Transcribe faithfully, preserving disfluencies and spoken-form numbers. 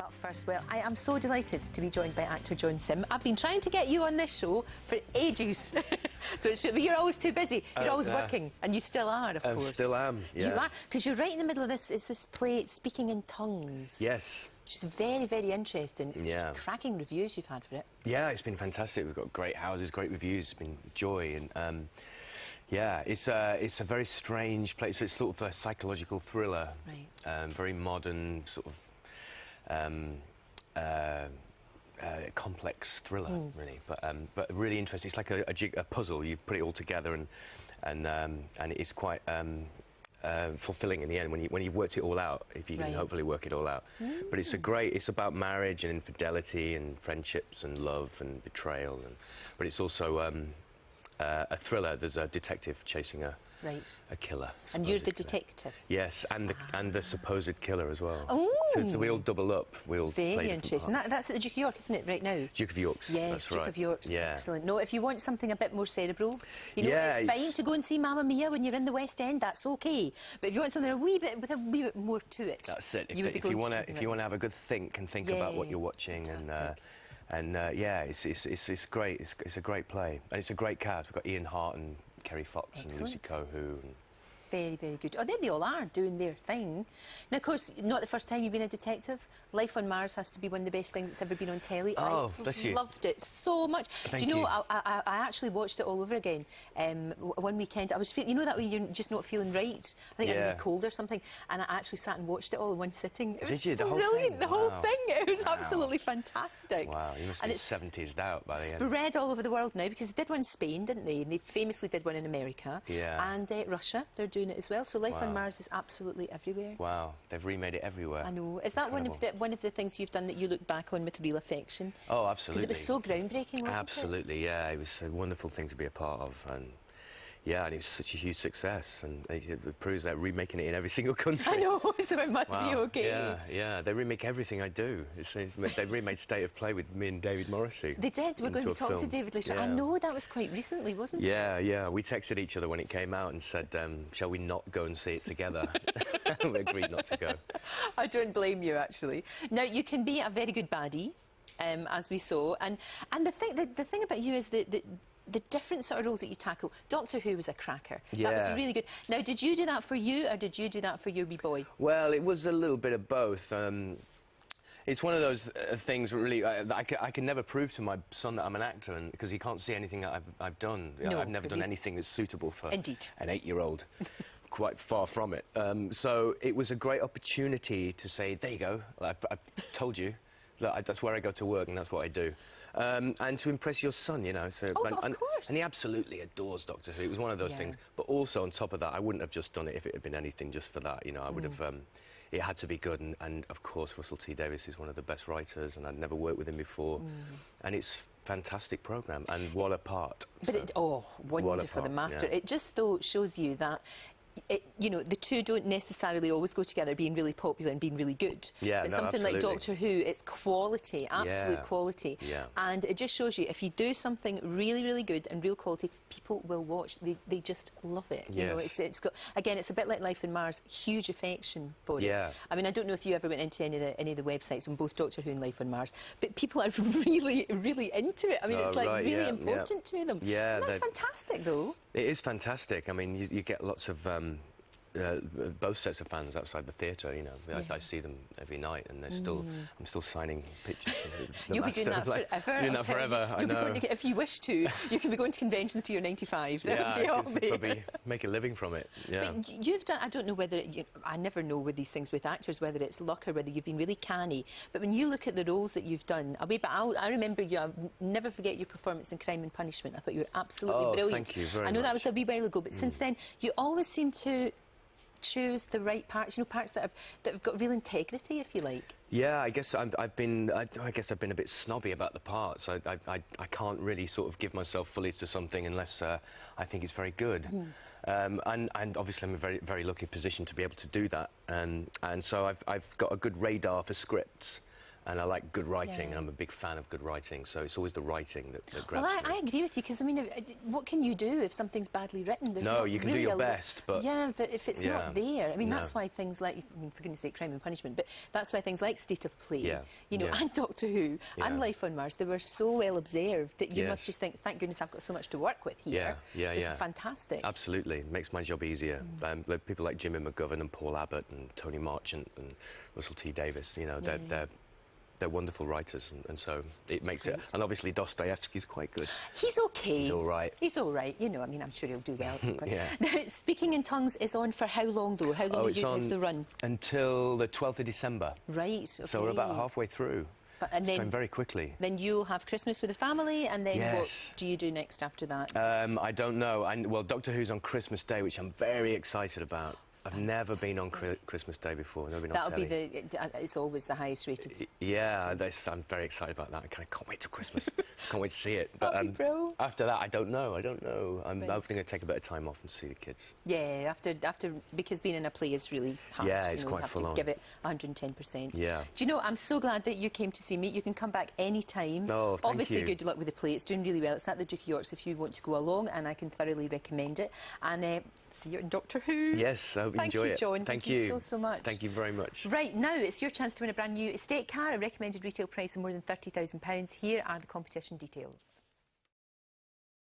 Up first, well, I am so delighted to be joined by actor John Simm. I've been trying to get you on this show for ages. So it's, you're always too busy. You're uh, always uh, working, and you still are, of I course. still am, yeah. You are, because you're right in the middle of this, is this play, Speaking in Tongues. Yes. Which is very, very interesting. Yeah. Cracking reviews you've had for it. Yeah, it's been fantastic. We've got great houses, great reviews. It's been joy. and um, Yeah, it's a, it's a very strange place. It's sort of a psychological thriller. Right. Um, very modern, sort of... Um, uh, uh, complex thriller, mm. really, but um, but really interesting. It's like a, a, jig, a puzzle. You put it all together, and and um, and it's quite um, uh, fulfilling in the end when you when you worked it all out. If you can right. hopefully work it all out. Mm. But it's a great. It's about marriage and infidelity and friendships and love and betrayal. And but it's also um, uh, a thriller. There's a detective chasing a. Right. A killer. And you're the killer. detective? Yes, and the, ah. and the supposed killer as well. Oh! So, so we all double up. We all Very interesting. That, that's at the Duke of York, isn't it, right now? Duke of York's, yes, that's Duke right. of York's, yeah. Excellent. No, if you want something a bit more cerebral, you know, yeah, it's fine to go and see Mamma Mia when you're in the West End, that's OK. But if you want something a wee bit, with a wee bit more to it... That's it. If, you, the, if you want to if you want to have a good think and think yeah, about what you're watching fantastic. and... Uh, and uh, yeah, it's, it's, it's, it's great. It's, it's a great play. And it's a great cast. We've got Ian Hart and Kerry Fox Excellent. and Lucy Cohu. And very, very good. Oh, then they all are doing their thing. Now, of course, not the first time you've been a detective. Life on Mars has to be one of the best things that's ever been on telly. Oh, I bless you. loved it so much. Thank Do you know, you. I, I, I actually watched it all over again um, one weekend. I was, feel, you know that when you're just not feeling right? I think yeah. I had a cold or something, and I actually sat and watched it all in one sitting. It was Did you? The brilliant, whole thing? the Wow. whole thing. It was wow. absolutely fantastic. Wow, you must have been seventies out by the end. Spread all over the world now, because they did one in Spain, didn't they? And they famously did one in America. Yeah. And uh, Russia, they're doing it as well. So Life wow. on Mars is absolutely everywhere. Wow, they've remade it everywhere. I know. Is that one of the one of the things you've done that you look back on with real affection? Oh, absolutely. Because it was so groundbreaking, wasn't absolutely, it? Absolutely, yeah. It was a wonderful thing to be a part of, and yeah, and it's such a huge success, and it proves that remaking it in every single country. I know, so it must wow. be okay. Yeah, yeah. They remake everything I do. It's, it's, they remade State of Play with me and David Morrissey. They did. We're going to talk film. to David later. Yeah. I know that was quite recently, wasn't yeah, it? Yeah, yeah. We texted each other when it came out and said, um, "Shall we not go and see it together?" We agreed not to go. I don't blame you, actually. Now, you can be a very good baddie, um, as we saw, and and the thing the, the thing about you is that. the the different sort of roles that you tackle. Doctor Who was a cracker. Yeah. That was really good. Now, did you do that for you, or did you do that for your wee boy? Well, it was a little bit of both. Um, it's one of those uh, things, really, uh, that I, c I can never prove to my son that I'm an actor, and because he can't see anything that I've, I've done. No, I've never done anything that's suitable for Indeed. an eight-year-old. Quite far from it. Um, so it was a great opportunity to say, there you go, I, I told you. Look, I, that's where I go to work, and that's what I do. Um, and to impress your son, you know. So, oh, and, of and, course. and he absolutely adores Doctor Who. It was one of those yeah. things. But also, on top of that, I wouldn't have just done it if it had been anything just for that. You know, I would mm. have... Um, it had to be good. And, and, of course, Russell T Davies is one of the best writers, and I'd never worked with him before. Mm. And it's a fantastic programme, and what a part. But, so, it, oh, wonderful, the master. Yeah. It just, though, shows you that... It, you know, the two don't necessarily always go together, being really popular and being really good. Yeah, but no, something absolutely. like Doctor Who, it's quality, absolute yeah. quality. Yeah. And it just shows you, if you do something really, really good and real quality, people will watch. They, they just love it. You yes. know, it's, it's got, again, it's a bit like Life on Mars, huge affection for yeah. it. I mean, I don't know if you ever went into any of the, any of the websites on both Doctor Who and Life on Mars, but people are really, really into it. I mean, oh, it's like right, really yeah, important yeah. to them. Yeah, and that's fantastic, though. It is fantastic. I mean, you, you get lots of... Um, Uh, both sets of fans outside the theatre, you know. Yeah. I, I see them every night, and they're still. Mm. I'm still signing pictures. The, the You'll be doing that like, forever. Doing that forever. You, I you'll know. Be going to get, if you wish to, you can be going to conventions till you're ninety-five. Yeah, be I all could be. probably make a living from it. Yeah. But you've done. I don't know whether it, you, I never know with these things with actors whether it's luck or whether you've been really canny. But when you look at the roles that you've done, I, but I'll, I remember you. I'll never forget your performance in Crime and Punishment. I thought you were absolutely oh, brilliant. Thank you very I know much. that was a wee while ago, but mm. since then you always seem to choose the right parts, you know, parts that have that have got real integrity, if you like. Yeah, I guess I'm, I've been. I, I guess I've been a bit snobby about the parts. I, I, I, I can't really sort of give myself fully to something unless uh, I think it's very good. Mm. Um, and, and obviously, I'm in a very, very lucky position to be able to do that. And and so I've, I've got a good radar for scripts. and I like good writing, Yeah. and I'm a big fan of good writing, so it's always the writing that, that grabs Well, I, me. I agree with you, because, I mean, uh, what can you do if something's badly written? There's No, not you can do really your a lo- best, but... Yeah, but if it's Yeah. not there, I mean, No. that's why things like, I mean, for goodness sake, Crime and Punishment, but that's why things like State of Play, Yeah. you know, Yeah. and Doctor Who, Yeah. and Life on Mars, they were so well observed that you Yes. must just think, thank goodness I've got so much to work with here. Yeah, yeah, This yeah. is fantastic. Absolutely, it makes my job easier. Mm. Um, like people like Jimmy McGovern and Paul Abbott and Tony Marchant and Russell T Davies, you know, they're, Yeah. they're they're wonderful writers, and, and so it makes it. great. And obviously Dostoevsky's quite good. He's okay. He's all right. He's all right. You know, I mean, I'm sure he'll do well. Yeah. Now, Speaking in Tongues is on for how long, though? How long Oh, are it's you, is on the run? until the twelfth of December. Right, okay. So we're about halfway through. Fa- And It's then, going very quickly. then you'll have Christmas with the family, and then Yes. what do you do next after that? Um, I don't know. I, well, Doctor Who's on Christmas Day, which I'm very excited about. I've never been on Chri- Christmas Day before. Never been on That'll be telly. the... it- It's always the highest rated. Yeah, that's, I'm very excited about that. I kind of can't wait till Christmas. Can't wait to see it. But That'll be brilliant. after that, I don't know. I don't know. I'm Right. hopefully going to take a bit of time off and see the kids. Yeah, after, after because being in a play is really hard. Yeah, you it's know, quite you have full to on. give it one hundred and ten percent. Yeah. Do you know, I'm so glad that you came to see me. You can come back any time. Oh, thank Obviously, you. good luck with the play. It's doing really well. It's at the Duke of York's if you want to go along, and I can thoroughly recommend it. And uh, see you in Doctor Who. Yes, I hope you Thank enjoy you, it. John. Thank, Thank you so, so much. Thank you very much. Right, now it's your chance to win a brand new estate car. A recommended retail price of more than thirty thousand pounds. Here are the competition details.